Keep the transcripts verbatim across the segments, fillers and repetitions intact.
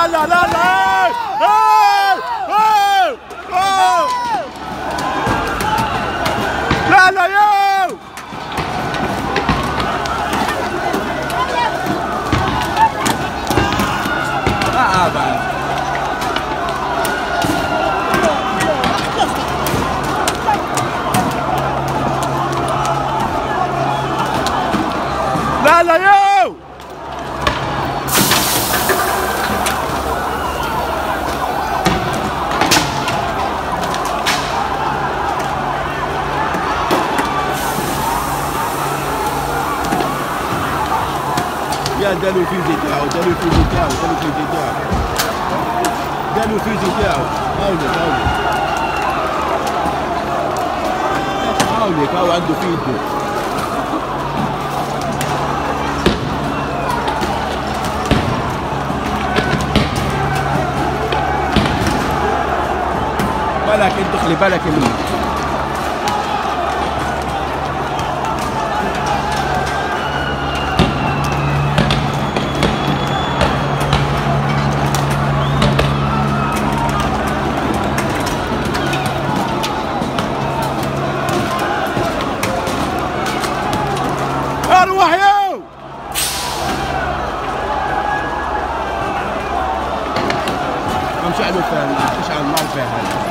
لا لا لا لا لا لا يو لا ابدا لا لا يو يا دالو الفيزي تاعو دالو الفيزي تاعو دالو الفيزي تاعو دالو الفيزي تاعو هاوليك هاوليك هاوليك هاو عنده فيديو بالك انت خلي بالك منه اروح يو امشي على الفهم امشي على النار فيها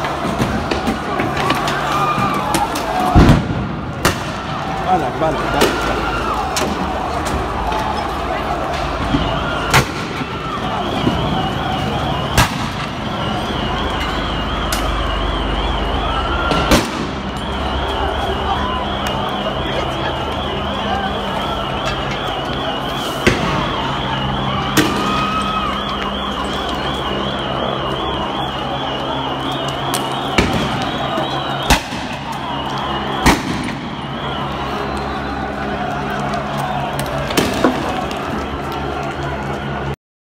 بالك بالك